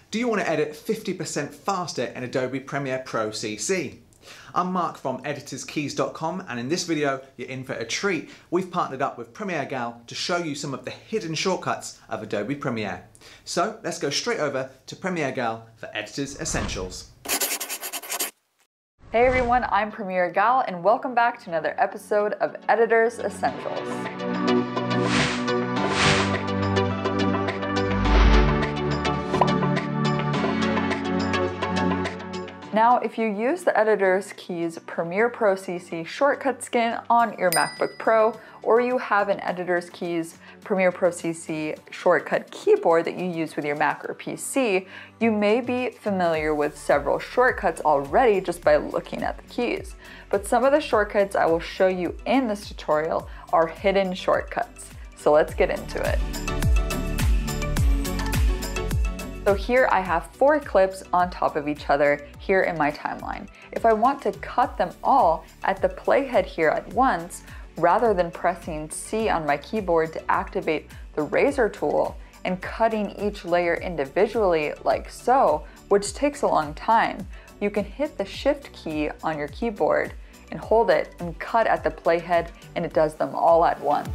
Do you want to edit 50% faster in Adobe Premiere Pro CC? I'm Mark from editorskeys.com, and in this video you're in for a treat. We've partnered up with Premiere Gal to show you some of the hidden shortcuts of Adobe Premiere. So let's go straight over to Premiere Gal for Editors Essentials. Hey everyone, I'm Premiere Gal and welcome back to another episode of Editors Essentials. Now, if you use the Editor's Keys Premiere Pro CC shortcut skin on your MacBook Pro, or you have an Editor's Keys Premiere Pro CC shortcut keyboard that you use with your Mac or PC, you may be familiar with several shortcuts already just by looking at the keys. But some of the shortcuts I will show you in this tutorial are hidden shortcuts. So let's get into it. So here I have 4 clips on top of each other here in my timeline. If I want to cut them all at the playhead here at once, rather than pressing C on my keyboard to activate the razor tool and cutting each layer individually like so, which takes a long time, you can hit the Shift key on your keyboard and hold it and cut at the playhead, and it does them all at once.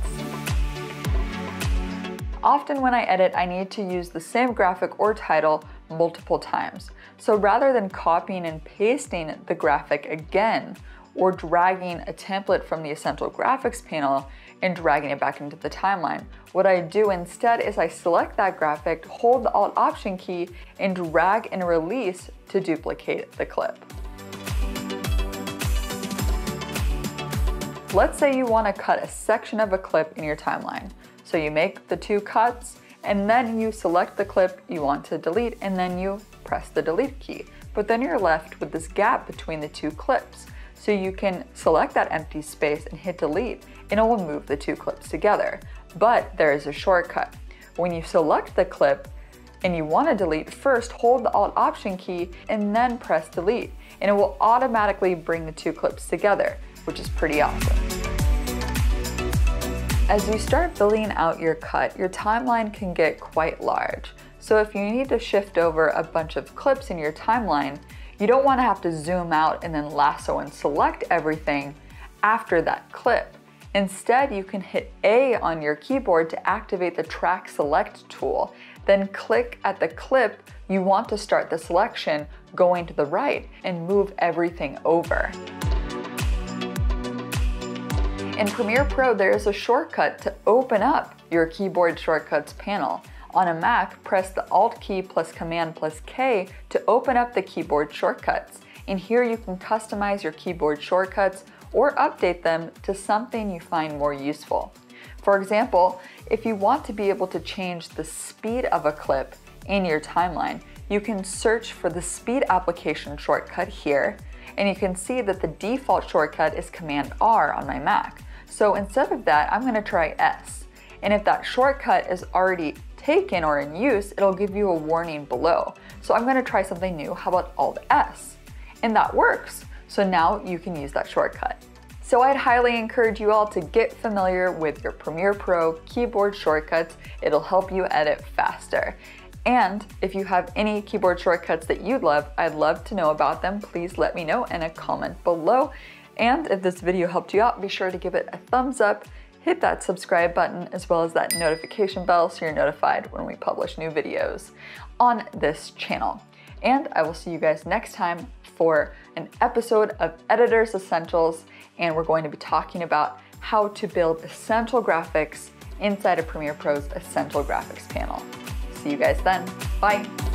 Often when I edit, I need to use the same graphic or title multiple times. So rather than copying and pasting the graphic again, or dragging a template from the Essential Graphics panel and dragging it back into the timeline, what I do instead is I select that graphic, hold the Alt-Option key, and drag and release to duplicate the clip. Let's say you want to cut a section of a clip in your timeline. So you make the 2 cuts, and then you select the clip you want to delete, and then you press the delete key. But then you're left with this gap between the 2 clips. So you can select that empty space and hit delete, and it will move the 2 clips together. But there is a shortcut. When you select the clip and you want to delete, first hold the Alt-Option key and then press delete, and it will automatically bring the 2 clips together, which is pretty awesome. As you start building out your cut, your timeline can get quite large. So if you need to shift over a bunch of clips in your timeline, you don't want to have to zoom out and then lasso and select everything after that clip. Instead, you can hit A on your keyboard to activate the Track Select tool, then click at the clip you want to start the selection going to the right and move everything over. In Premiere Pro, there is a shortcut to open up your keyboard shortcuts panel. On a Mac, press the Alt key plus Command plus K to open up the keyboard shortcuts. In here, you can customize your keyboard shortcuts or update them to something you find more useful. For example, if you want to be able to change the speed of a clip in your timeline, you can search for the Speed Application shortcut here, and you can see that the default shortcut is Command R on my Mac. So instead of that, I'm going to try S. And if that shortcut is already taken or in use, it'll give you a warning below. So I'm going to try something new. How about Alt S? And that works. So now you can use that shortcut. So I'd highly encourage you all to get familiar with your Premiere Pro keyboard shortcuts. It'll help you edit faster. And if you have any keyboard shortcuts that you'd love, I'd love to know about them. Please let me know in a comment below. And if this video helped you out, be sure to give it a thumbs up, hit that subscribe button, as well as that notification bell so you're notified when we publish new videos on this channel. And I will see you guys next time for an episode of Editor's Essentials, and we're going to be talking about how to build essential graphics inside of Premiere Pro's Essential Graphics panel. See you guys then. Bye.